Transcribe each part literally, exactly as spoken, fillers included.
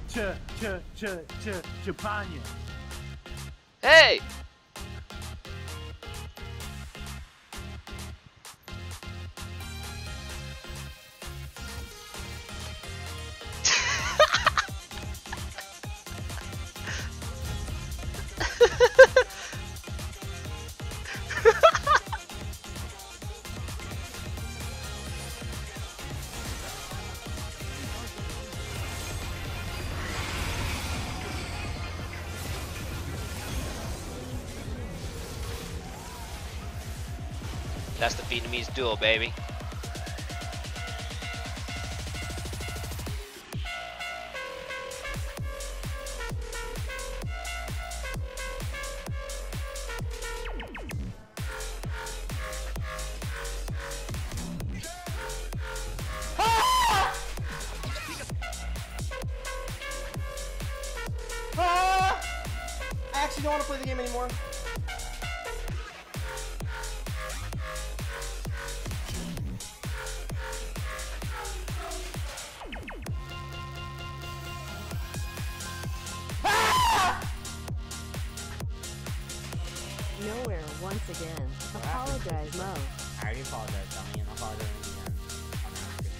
Ch ch ch ch Chapanya. Hey! That's the Vietnamese duel, baby. Ah! Ah! I actually don't want to play the game anymore. Nowhere once again. Apologize, Mo. I already apologized, Tommy, and I'll apologize again. I'm not good.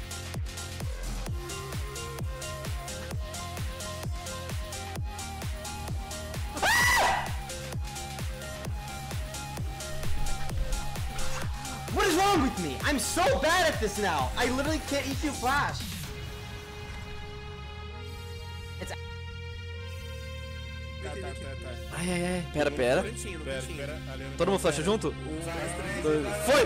What is wrong with me? I'm so bad at this now. I literally can't E Q Flash. It's Ai, ai, ai. Pera, pera. Todo mundo flecha junto? Dois. Foi!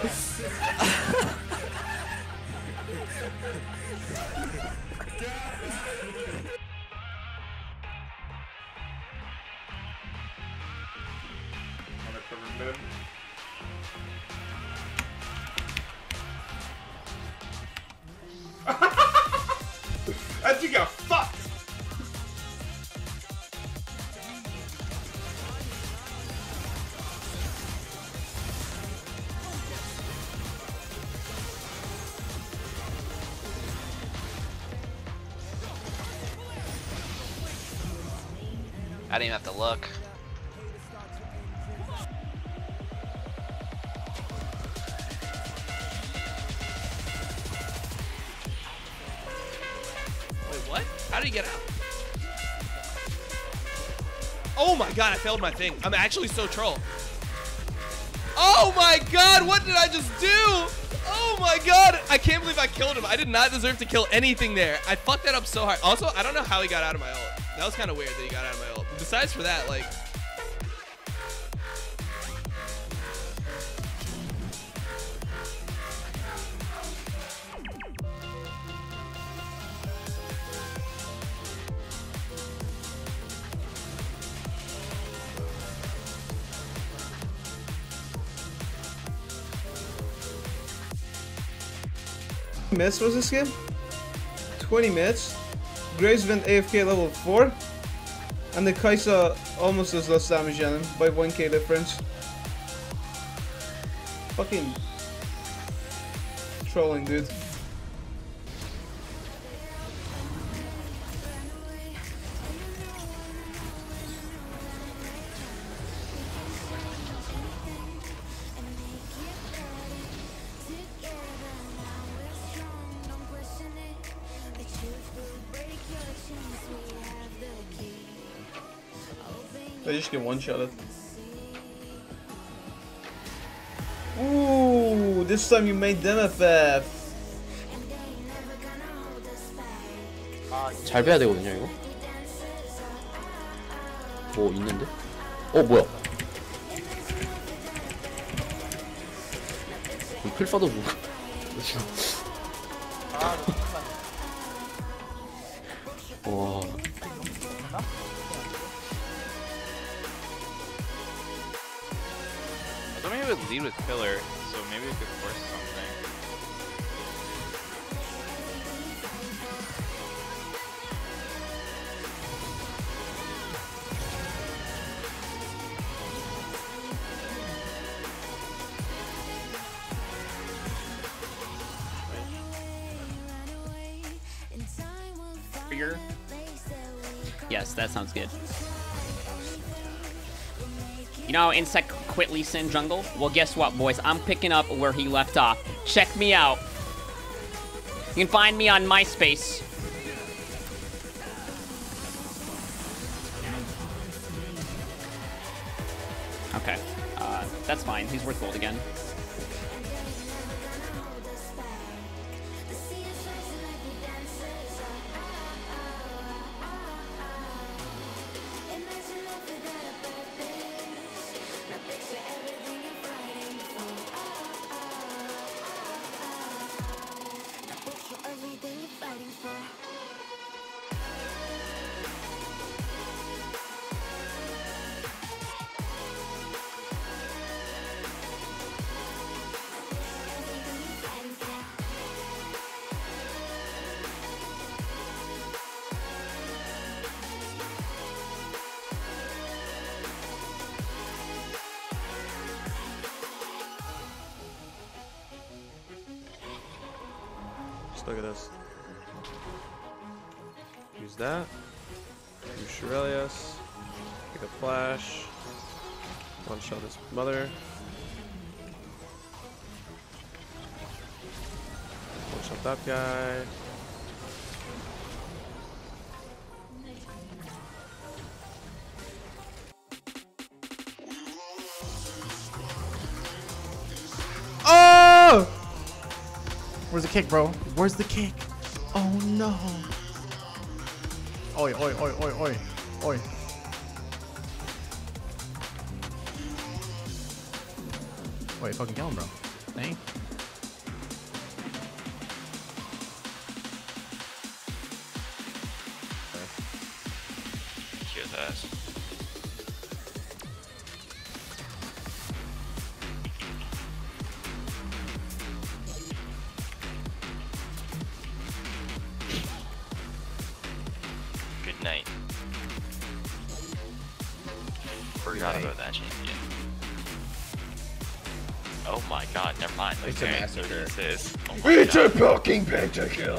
That dude got fucked! I didn't even have to look. Wait, what? How did he get out? Oh my god, I failed my thing. I'm actually so troll. Oh my god, what did I just do? Oh my god, I can't believe I killed him. I did not deserve to kill anything there. I fucked that up so hard. Also, I don't know how he got out of my ult. That was kind of weird that he got out of my ult. But besides for that, like... Minutes was this game? twenty minutes. Graves went A F K level four. And the Kai'Sa almost does less damage than him by one K difference. Fucking trolling, dude. I just get one-shotted. Ooh, this time you made them F F. 잘 빼야 되거든요, 이거. 뭐 있는데? 어, 뭐야? 필파도 누구? 와. I thought maybe we would lead with Pillar, so maybe we could force something. Figure. Yes, that sounds good. You know, Insect quit Lee Sin jungle? Well, guess what, boys? I'm picking up where he left off. Check me out. You can find me on MySpace. Okay. Uh, that's fine. He's worth gold again. Look at this. Use that. Use Shurelius. Take a flash. One shot this mother. One shot that guy. Oh! Where's the kick, bro? Where's the kick? Oh no. Oi, oi, oi, oi, oi, oi. Wait, fucking kill him, bro. Dang. Kill his ass. Good night. Forgot about that champion. Oh my god, never mind. It's a massacre. This is. Oh It's a fucking pentakill.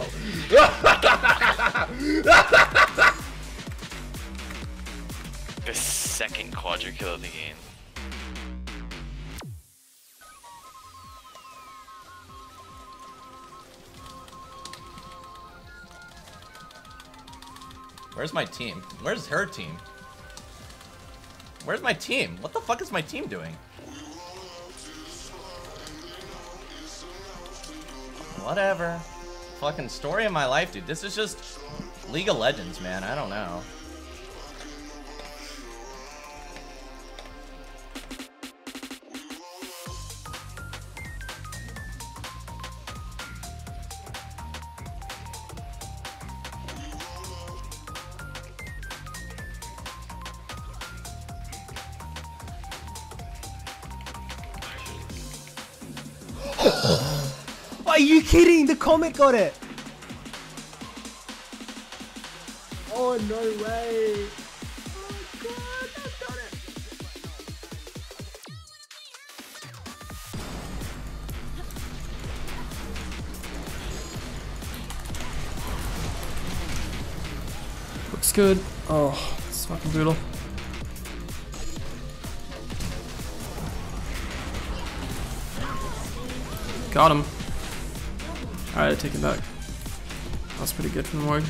The second quadra kill of the game. Where's my team? Where's her team? Where's my team? What the fuck is my team doing? Whatever. Fucking story of my life, dude. This is just League of Legends, man. I don't know. Are you kidding? The comet got it. Oh no way. Oh god, I've got it. Looks good. Oh, it's fucking brutal. Got him. Alright, I take it back. That's pretty good from Ward.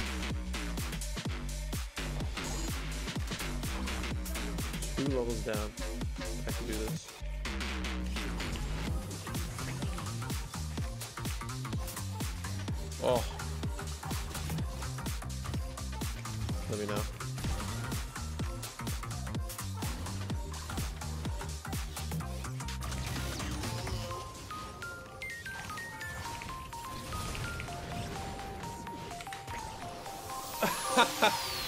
Two levels down. I can do this. Oh. Let me know. Ha ha!